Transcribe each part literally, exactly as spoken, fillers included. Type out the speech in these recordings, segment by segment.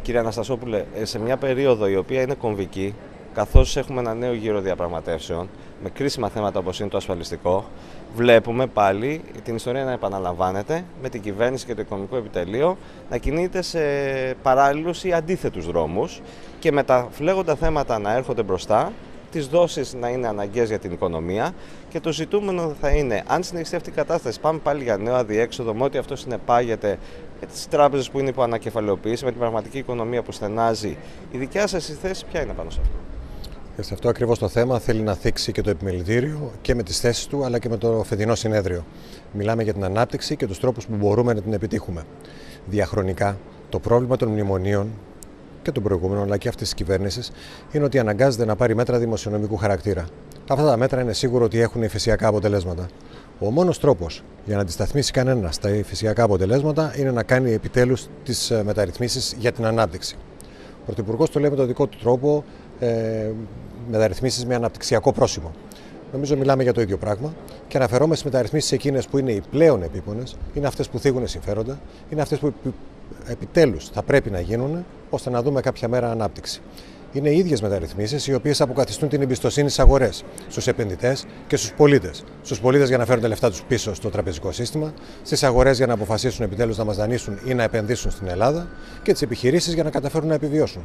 Κύριε Αναστασόπουλε, σε μια περίοδο η οποία είναι κομβική, καθώς έχουμε ένα νέο γύρο διαπραγματεύσεων με κρίσιμα θέματα όπως είναι το ασφαλιστικό, βλέπουμε πάλι την ιστορία να επαναλαμβάνεται με την κυβέρνηση και το οικονομικό επιτελείο να κινείται σε παράλληλους ή αντίθετους δρόμους και με τα φλέγοντα θέματα να έρχονται μπροστά, τις δόσεις να είναι αναγκαίες για την οικονομία και το ζητούμενο θα είναι, αν συνεχιστεί αυτή η κατάσταση, πάμε πάλι για νέο αδιέξοδο με ό,τι αυτό συνεπάγεται, με τις τράπεζες που είναι υπό ανακεφαλαιοποίηση, με την πραγματική οικονομία που στενάζει. Η δικιά σας η θέση ποια είναι πάνω σε αυτό? Και σε αυτό ακριβώς το θέμα θέλει να θίξει και το επιμελητήριο και με τις θέσεις του αλλά και με το φετινό συνέδριο. Μιλάμε για την ανάπτυξη και τους τρόπους που μπορούμε να την επιτύχουμε. Διαχρονικά, το πρόβλημα των μνημονίων και των προηγούμενων αλλά και αυτής της κυβέρνησης είναι ότι αναγκάζεται να πάρει μέτρα δημοσιονομικού χαρακτήρα. Αυτά τα μέτρα είναι σίγουρο ότι έχουν υφεσιακά αποτελέσματα. Ο μόνος τρόπος για να αντισταθμίσει κανένα τα υφεσιακά αποτελέσματα είναι να κάνει επιτέλους τις μεταρρυθμίσεις για την ανάπτυξη. Ο Πρωθυπουργός το λέει με τον δικό του τρόπο, ε, μεταρρυθμίσεις με αναπτυξιακό πρόσημο. Νομίζω μιλάμε για το ίδιο πράγμα και αναφερόμαστε στις μεταρρυθμίσεις εκείνες που είναι οι πλέον επίπονες, είναι αυτές που θίγουν συμφέροντα, είναι αυτές που επιτέλους θα πρέπει να γίνουν ώστε να δούμε κάποια μέρα ανάπτυξη. Είναι οι ίδιες μεταρρυθμίσεις οι οποίες αποκαθιστούν την εμπιστοσύνη στις αγορές, στους επενδυτές και στους πολίτες. Στους πολίτες για να φέρουν τα λεφτά τους πίσω στο τραπεζικό σύστημα, στις αγορές για να αποφασίσουν επιτέλους να μας δανείσουν ή να επενδύσουν στην Ελλάδα και τις επιχειρήσεις για να καταφέρουν να επιβιώσουν.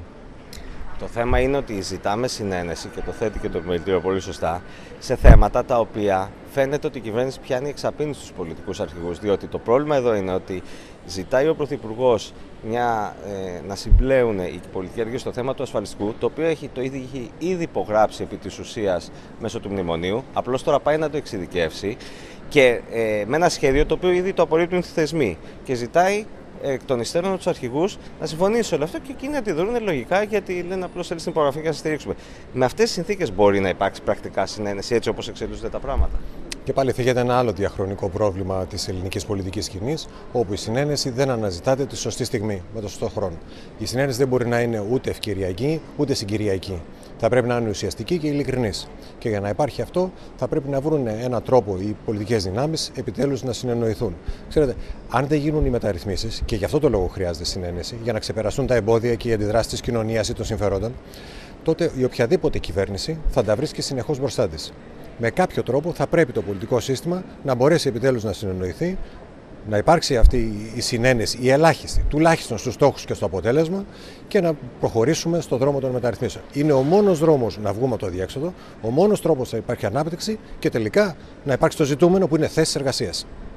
Το θέμα είναι ότι ζητάμε συνένεση και το θέτει και το επιμελητήριο πολύ σωστά σε θέματα τα οποία φαίνεται ότι η κυβέρνηση πιάνει εξαπίνηση στους πολιτικούς αρχηγούς. Διότι το πρόβλημα εδώ είναι ότι ζητάει ο Πρωθυπουργός μια, ε, να συμπλέουν οι πολιτικοί αρχηγοί στο θέμα του ασφαλιστικού, το οποίο έχει, το ήδη, έχει ήδη υπογράψει επί της ουσίας μέσω του μνημονίου. Απλώς τώρα πάει να το εξειδικεύσει και ε, με ένα σχέδιο το οποίο ήδη το απορρίπτουν οι θεσμοί και ζητάει εκ των υστέρων του αρχηγού να συμφωνήσει όλο αυτό και εκείνοι αντιδρούν λογικά γιατί λένε απλώς θέλει την υπογραφή και να στηρίξουμε. Με αυτές τις συνθήκες μπορεί να υπάρξει πρακτικά συνένεση έτσι όπως εξελίσσονται τα πράγματα? Και πάλι θίγεται ένα άλλο διαχρονικό πρόβλημα της ελληνικής πολιτικής σκηνής, όπου η συνένεση δεν αναζητάται τη σωστή στιγμή, με τον σωστό χρόνο. Η συνένεση δεν μπορεί να είναι ούτε ευκαιριακή ούτε συγκυριακή. Θα πρέπει να είναι ουσιαστική και ειλικρινής. Και για να υπάρχει αυτό, θα πρέπει να βρουν έναν τρόπο οι πολιτικές δυνάμεις επιτέλους να συνεννοηθούν. Ξέρετε, αν δεν γίνουν οι μεταρρυθμίσεις, και γι' αυτό το λόγο χρειάζεται συνένεση, για να ξεπεραστούν τα εμπόδια και οι αντιδράσεις της κοινωνίας ή των συμφερόντων, τότε η οποιαδήποτε κυβέρνηση θα τα βρίσκει συνεχώς μπροστά της. Με κάποιο τρόπο θα πρέπει το πολιτικό σύστημα να μπορέσει επιτέλους να συνεννοηθεί, να υπάρξει αυτή η συνένεση, η ελάχιστη, τουλάχιστον στους στόχους και στο αποτέλεσμα και να προχωρήσουμε στον δρόμο των μεταρρυθμίσεων. Είναι ο μόνος δρόμος να βγούμε από το αδιέξοδο, ο μόνος τρόπος να υπάρχει ανάπτυξη και τελικά να υπάρξει το ζητούμενο που είναι θέσεις εργασίας.